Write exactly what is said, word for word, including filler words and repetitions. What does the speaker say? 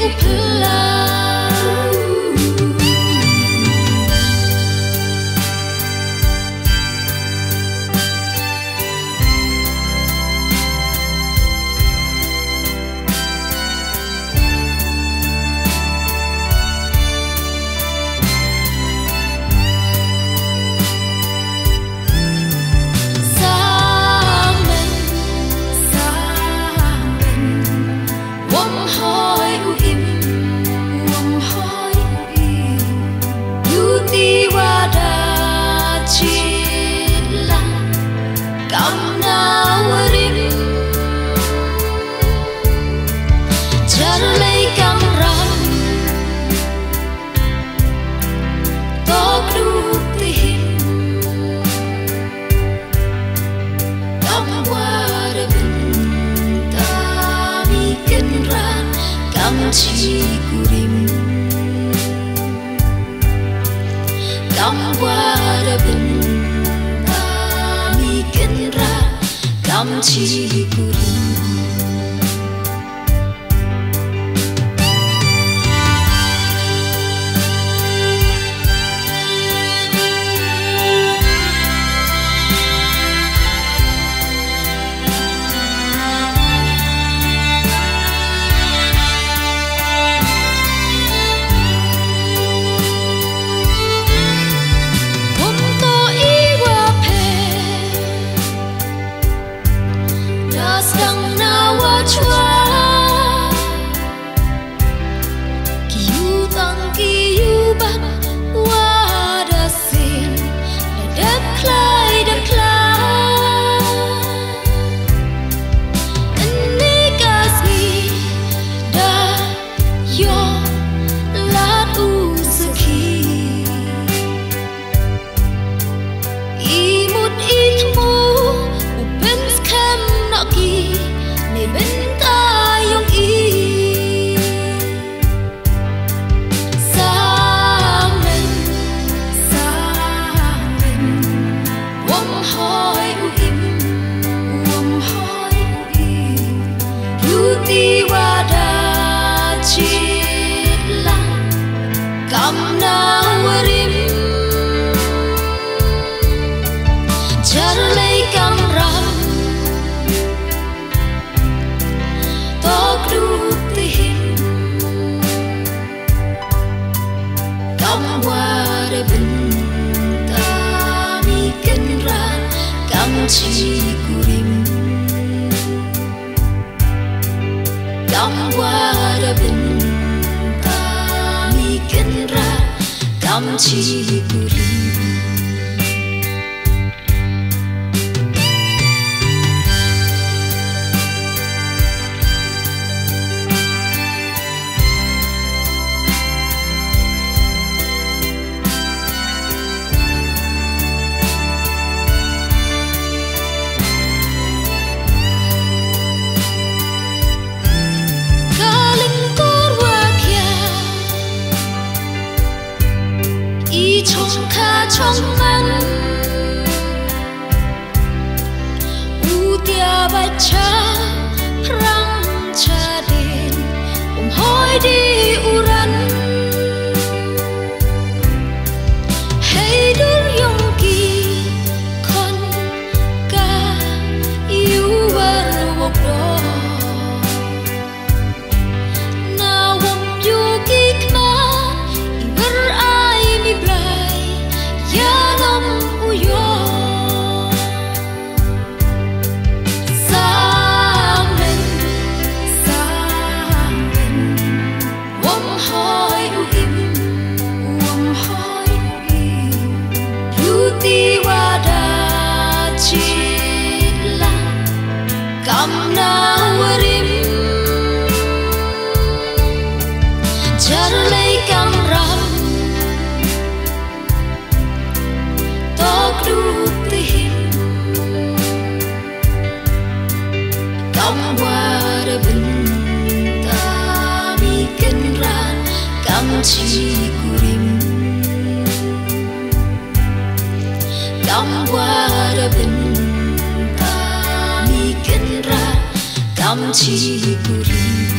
Chi kurim Kam wada benda mi kenra Kam chi kurim Chi kurim Kam wada benda mi kenra Kam chi kurim Trong ngăn u tia bạch cha răng cha đền ôm hoi đi u rắn hay đứa yong kỳ con ca yêu bờ bọc đỏ nào hồng du kỳ kna ibar ai mi blai Yalam uyo Samen Samen Wom hoi uim Wom hoi uim Yuti wada chila Kam na warim Jarlay kam ram Kam wada benda mi kenra Kam chi kurim Kam wada benda mi kenra Kam chi kurim